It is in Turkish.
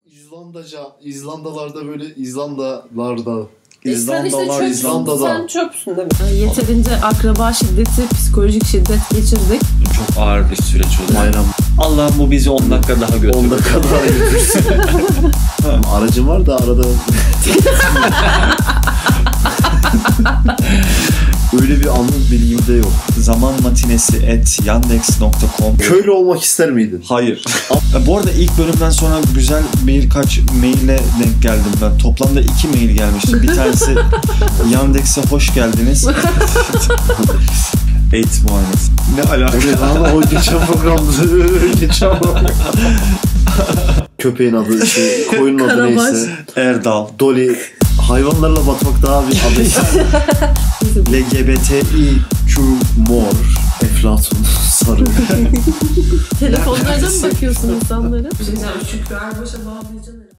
İzlandalarda böyle İzlanda'da. Sen çöpsün değil mi? Yeterince akraba şiddeti, psikolojik şiddet geçirdik. Çok ağır bir süreç oldu. Bayram. Allah'ım bu bizi 10 dakika daha götürür. 10 dakika daha götürsün. Aracım var da arada... Öyle bir anlık bilgim de yok. Zamanmatinesi@yandex.com. Köylü olmak ister miydin? Hayır. Bu arada ilk bölümden sonra güzel birkaç maile denk geldim ben. Toplamda 2 mail gelmişti. Bir tanesi Yandex'e hoş geldiniz. Eğitim muayenesi. Ne alaka? Evet ama o geçen programda köpeğin adı koyunun adı Karabaş. neyse. Erdal. Dolly. Hayvanlarla batmak daha bir adı. LGBTIQ mor. Eflatun. Sarı. Telefonlardan mı bakıyorsun insanlara? Şükrü Erbaş'a bağlayacağım.